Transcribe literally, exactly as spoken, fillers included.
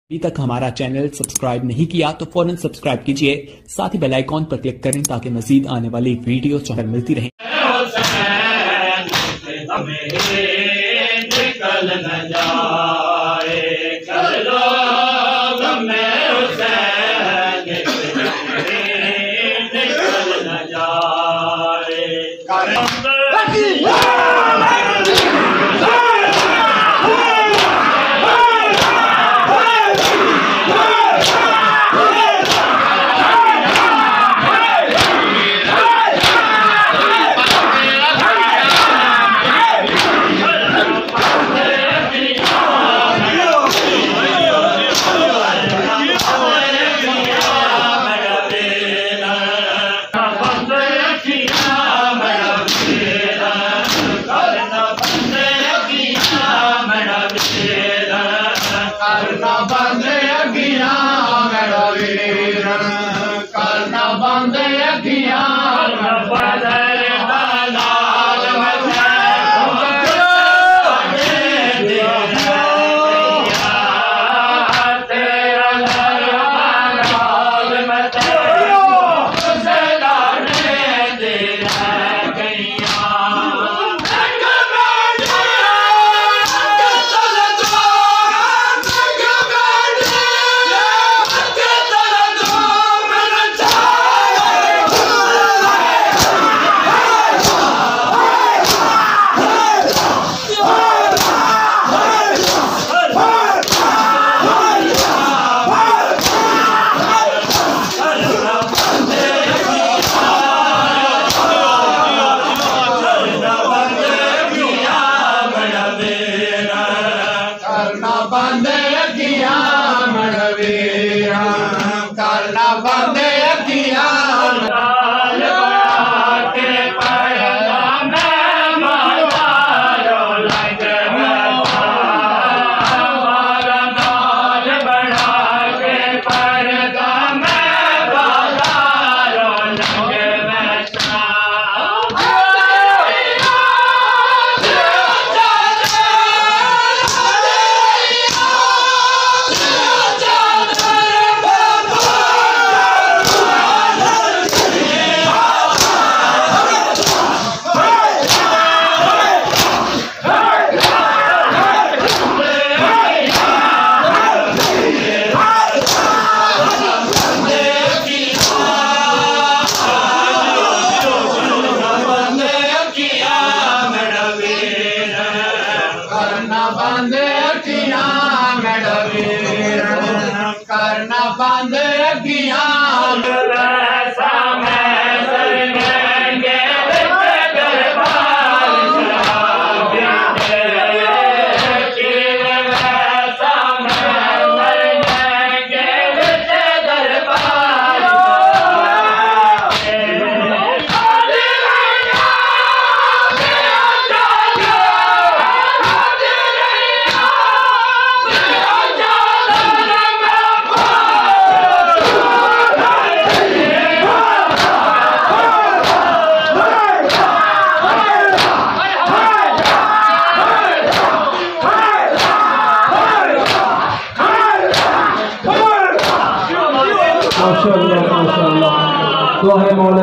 अभी तक हमारा चैनल सब्सक्राइब नहीं किया तो फौरन सब्सक्राइब कीजिए, साथ ही बेल आइकॉन पर क्लिक करें ताकि मजीद आने वाली वीडियो चैनल मिलती रहे। निकल न जाए निकल न जाए करना बंद अखियां मेरा वीर, करना बंद अखियां बदल लाल तेरा लाल में बंद अखियां मड़वीरा, करना बंद अखियां लाल बना के पढ़ना मैं मारो लग हमारा लाल बना के पढ़ना मैं बाजारो लग बैठा बंद अखियां मेरा वीर, करना बंद अखियां ऐसा मैं सरेंगे दरबार ऐसा मैं सरेंगे दरबार माशाअल्लाह माशाअल्लाह। तो है मौला।